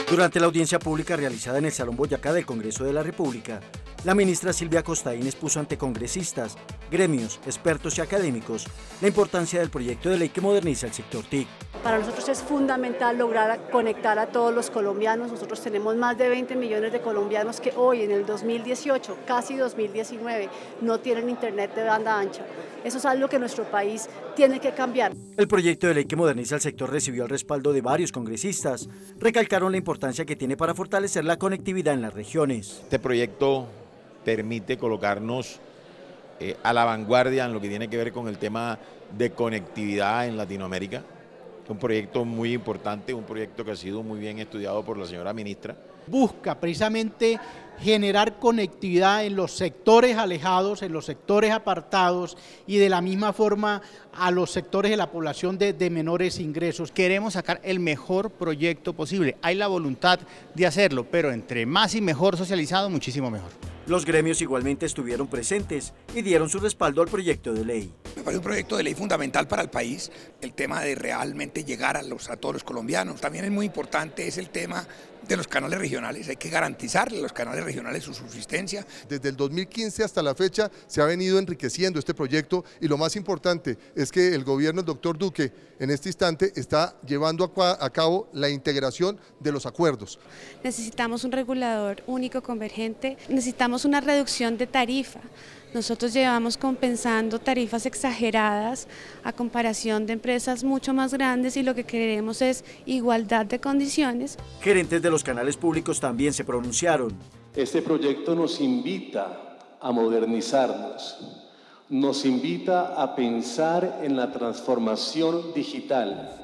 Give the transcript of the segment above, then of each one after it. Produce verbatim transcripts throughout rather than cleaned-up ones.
Durante la audiencia pública realizada en el Salón Boyacá del Congreso de la República, la ministra Silvia Costaín expuso ante congresistas, gremios, expertos y académicos la importancia del proyecto de ley que moderniza el sector T I C. Para nosotros es fundamental lograr conectar a todos los colombianos. Nosotros tenemos más de veinte millones de colombianos que hoy, en el dos mil dieciocho, casi dos mil diecinueve, no tienen internet de banda ancha. Eso es algo que nuestro país tiene que cambiar. El proyecto de ley que moderniza el sector recibió el respaldo de varios congresistas. Recalcaron la importancia que tiene para fortalecer la conectividad en las regiones. Este proyecto permite colocarnos eh, a la vanguardia en lo que tiene que ver con el tema de conectividad en Latinoamérica. Un proyecto muy importante, un proyecto que ha sido muy bien estudiado por la señora ministra. Busca precisamente generar conectividad en los sectores alejados, en los sectores apartados y de la misma forma a los sectores de la población de, de menores ingresos. Queremos sacar el mejor proyecto posible. Hay la voluntad de hacerlo, pero entre más y mejor socializado, muchísimo mejor. Los gremios igualmente estuvieron presentes y dieron su respaldo al proyecto de ley. Me parece un proyecto de ley fundamental para el país, el tema de realmente llegar a, los, a todos los colombianos. También es muy importante es el tema de los canales regionales, hay que garantizarle a los canales regionales su subsistencia. Desde el dos mil quince hasta la fecha se ha venido enriqueciendo este proyecto y lo más importante es que el gobierno del doctor Duque en este instante está llevando a cabo la integración de los acuerdos. Necesitamos un regulador único convergente, necesitamos una reducción de tarifa. Nosotros llevamos compensando tarifas exageradas a comparación de empresas mucho más grandes y lo que queremos es igualdad de condiciones. Gerentes de los canales públicos también se pronunciaron. Este proyecto nos invita a modernizarnos, nos invita a pensar en la transformación digital,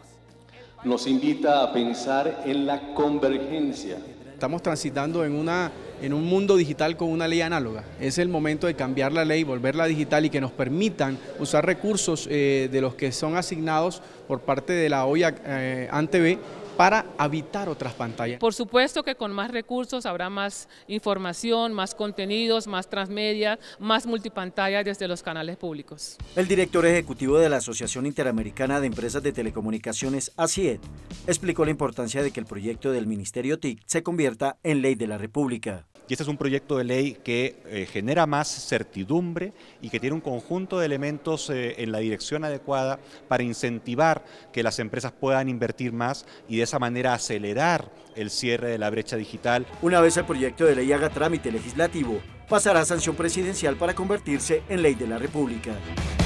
nos invita a pensar en la convergencia. Estamos transitando en, una, en un mundo digital con una ley análoga. Es el momento de cambiar la ley, volverla digital y que nos permitan usar recursos eh, de los que son asignados por parte de la O I A eh, ANTV para habitar otras pantallas. Por supuesto que con más recursos habrá más información, más contenidos, más transmedia, más multipantalla desde los canales públicos. El director ejecutivo de la Asociación Interamericana de Empresas de Telecomunicaciones, A C I E D, explicó la importancia de que el proyecto del Ministerio T I C se convierta en ley de la República. Y este es un proyecto de ley que eh, genera más certidumbre y que tiene un conjunto de elementos eh, en la dirección adecuada para incentivar que las empresas puedan invertir más y de esa manera acelerar el cierre de la brecha digital. Una vez el proyecto de ley haga trámite legislativo, pasará a sanción presidencial para convertirse en ley de la República.